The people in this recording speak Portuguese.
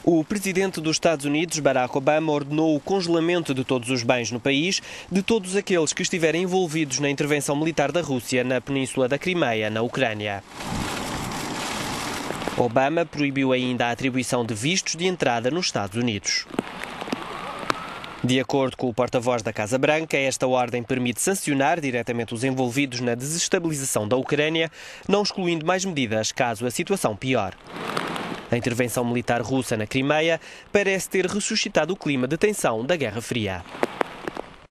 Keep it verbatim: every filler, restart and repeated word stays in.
O presidente dos Estados Unidos, Barack Obama, ordenou o congelamento de todos os bens no país, de todos aqueles que estiverem envolvidos na intervenção militar da Rússia na península da Crimeia, na Ucrânia. Obama proibiu ainda a atribuição de vistos de entrada nos Estados Unidos. De acordo com o porta-voz da Casa Branca, esta ordem permite sancionar diretamente os envolvidos na desestabilização da Ucrânia, não excluindo mais medidas caso a situação piore. A intervenção militar russa na Crimeia parece ter ressuscitado o clima de tensão da Guerra Fria.